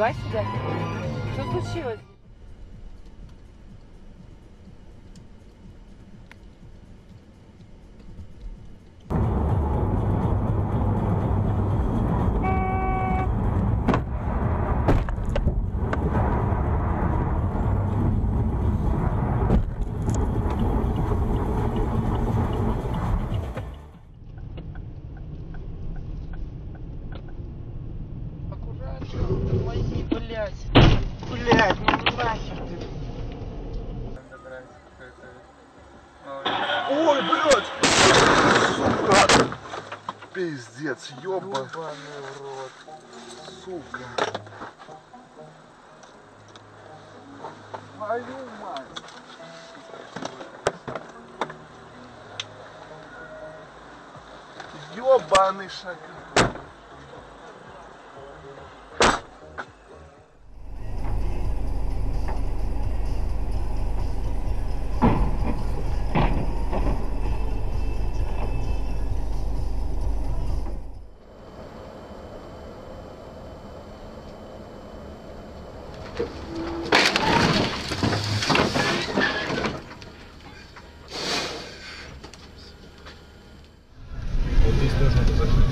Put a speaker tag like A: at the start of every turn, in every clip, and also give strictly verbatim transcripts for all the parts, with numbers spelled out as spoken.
A: Нифига себе. Что случилось?
B: Тормози, блядь. Блядь, ну нахер ты.
C: Ой, блядь! Сука! Пиздец, ёба.
B: Ёбаный в рот.
C: Сука.
B: Твою мать.
C: Ёбаный шакал.
D: Вот здесь тоже надо закрыть.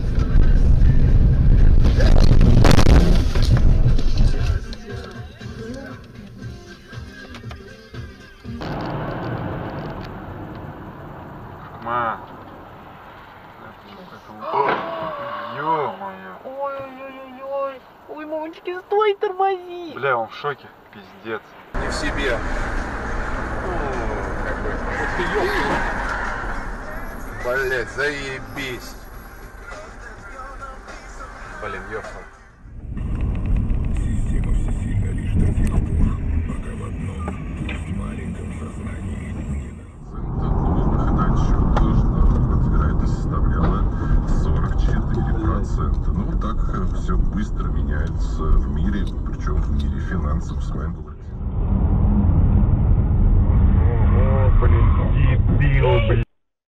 C: Ма. Ё-моё.
A: Ой-ой-ой-ой. Ой, мамочки, стой, тормози.
C: Бля, он в шоке. Пиздец.
D: Не в себе. Как бы. Вот ты ёбаный. Блять, заебись. Блин, ёбаный.
E: Система всесильна лишь до тех пор, пока в одном, пусть маленьком сознании не
C: Выход отчет, вероятность составляла сорок четыре процента. Ну, вот так все быстро меняется в мире, причем в мире финансов. С вами был
E: О, блин, дебил, блин.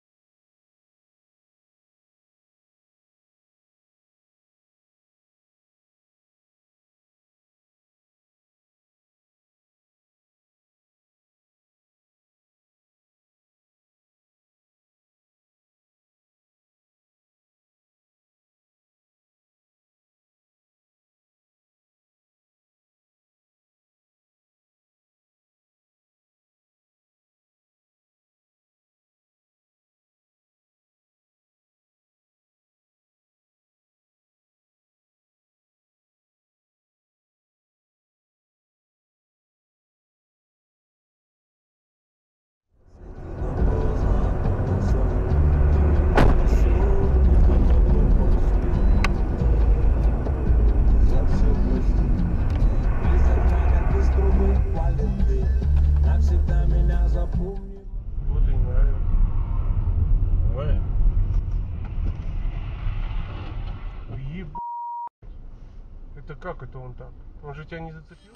D: Вот и не нравится. Давай. Ебать. Это как это он так? Он же тебя не зацепил?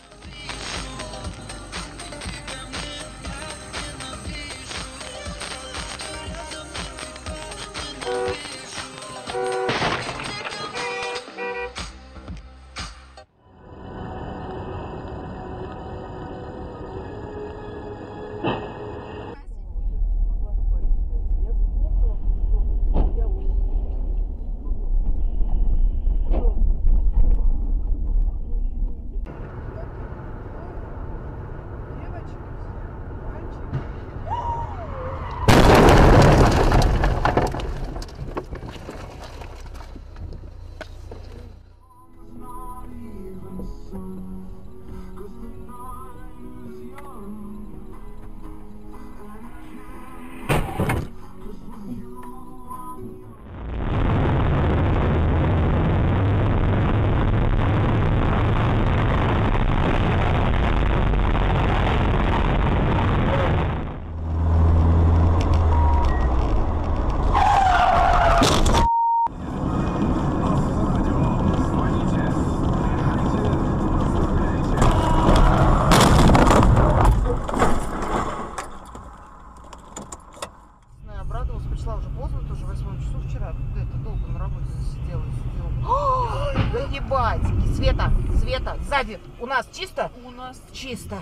A: пришла уже поздно, тоже в восьмом часу вчера. Да, это долго на работе засиделась. О, да ебать! Света, Света, сзади у нас чисто?
F: У нас
A: Чисто.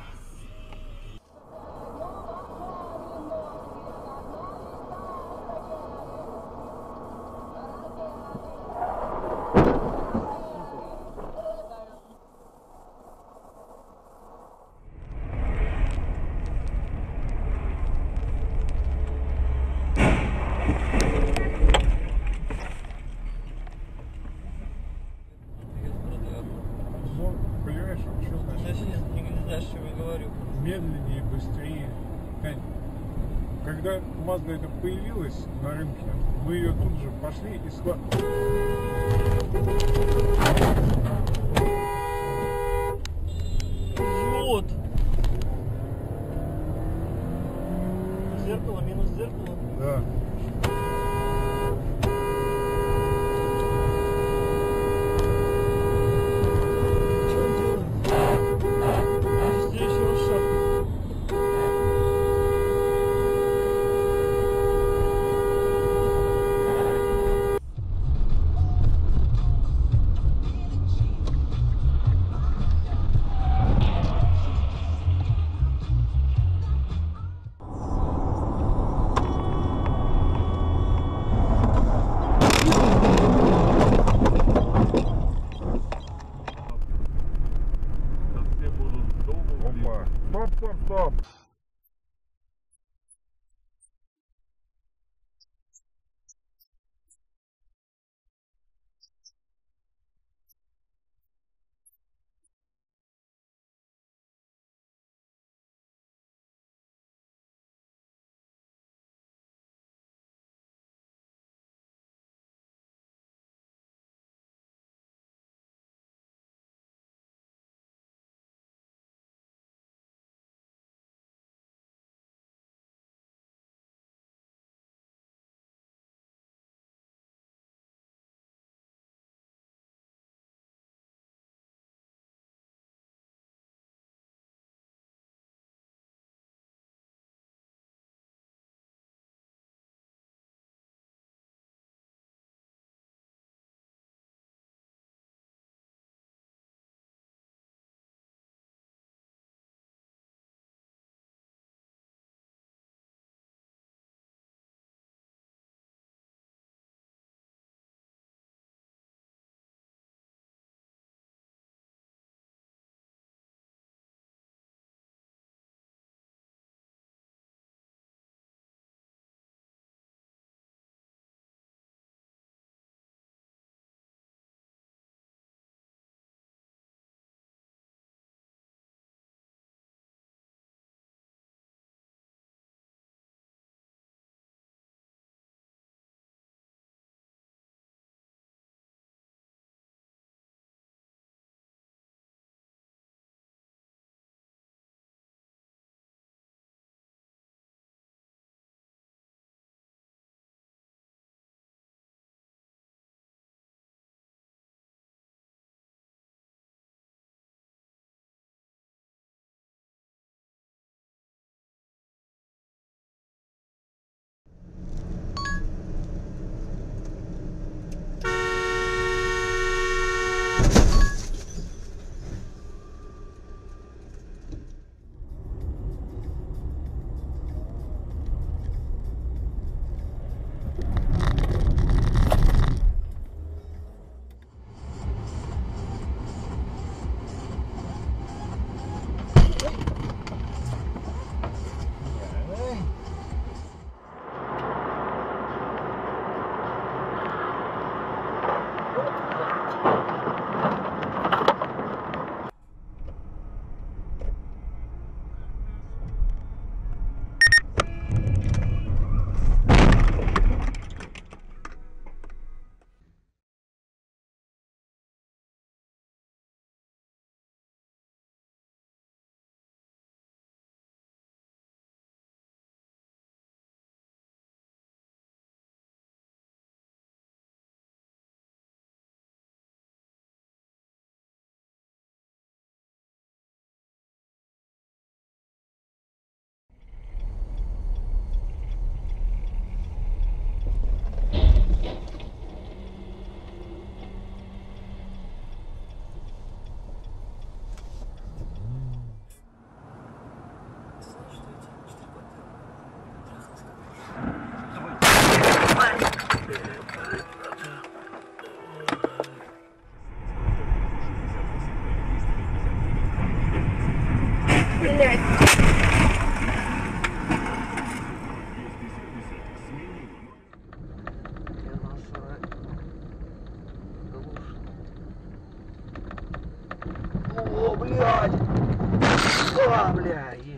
E: Ну, понимаешь, что значит?
B: Не знаешь, что я говорю.
E: Медленнее, быстрее. Тань, когда Mazda это появилась на рынке, мы ее тут же пошли и сла...
B: Вот. Зеркало, минус зеркало.
E: Да.
B: Что он делает? Здесь его шаг.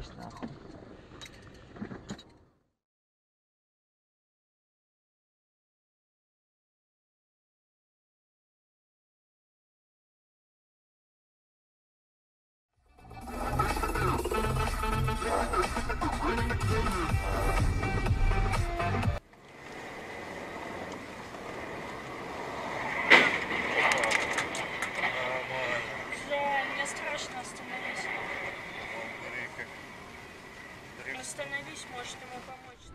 A: заебись нахуй.
F: Мне страшно, остановись. Остановись, может ему помочь.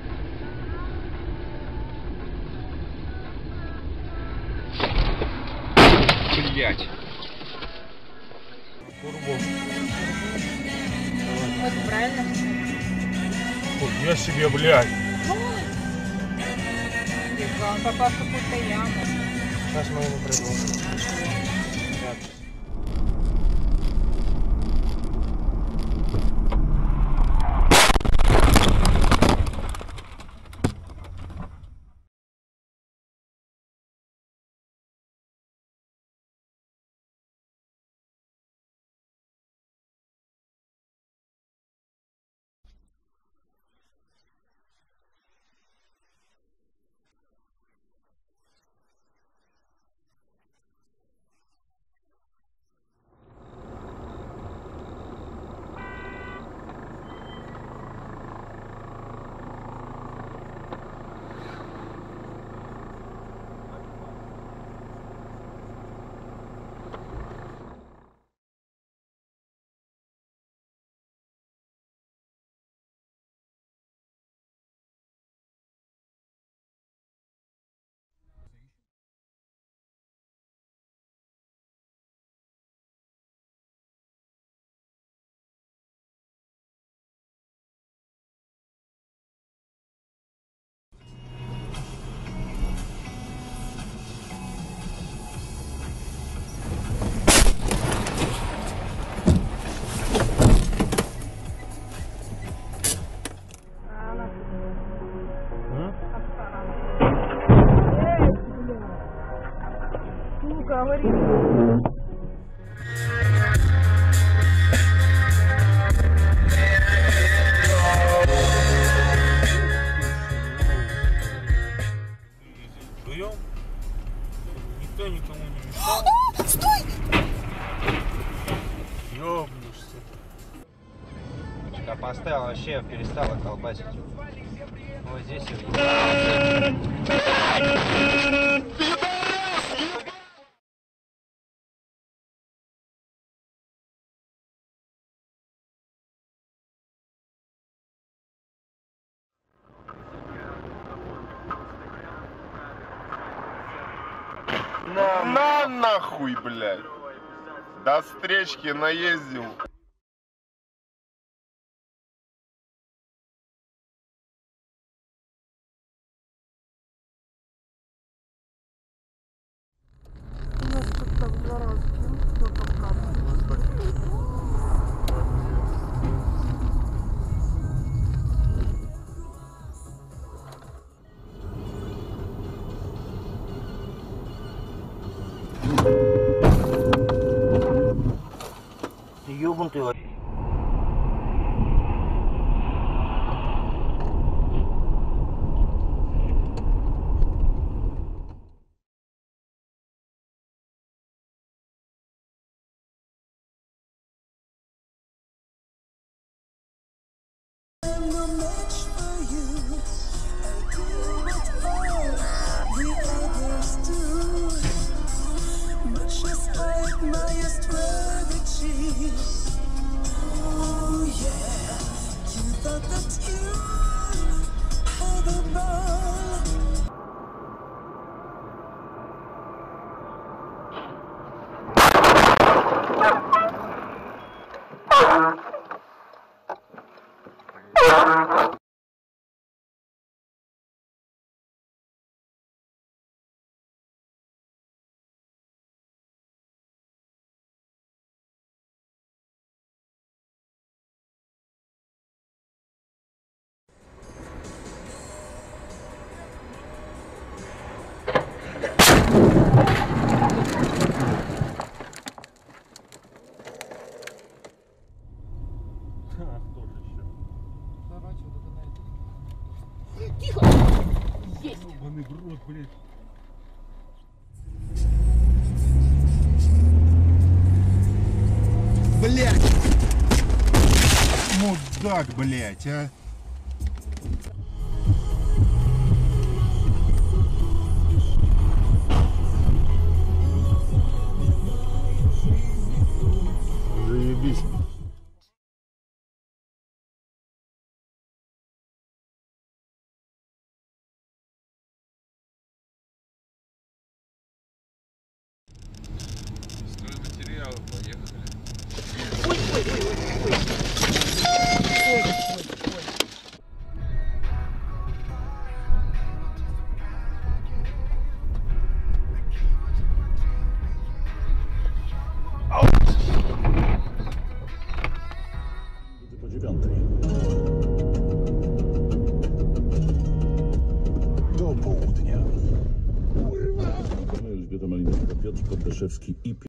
G: Блять.
F: Вот правильно.
D: Я себе, блядь.
F: Он попал в какую-то яму.
D: Сейчас мы ему предложим.
E: Вдвоем никто никому не мешал.
F: Стой!
E: Ёбнешься.
G: Я поставил, вообще перестала колбасить. Вот здесь и
H: На, на нахуй, блядь. До встречки наездил.
G: ёбнутый вообще.
E: Ах,
A: Тихо! Есть!
E: Ебаный в рот, блядь.
I: Блядь! Мудак, блядь, а! Заебись.
H: Стройматериалы, поехали.
A: Ой, ой, ой, ой, ой. Ой, ой, ой.
J: Po dziewiątej. Do południa. Elżbieta Malinowska, Piotr Podleszewski i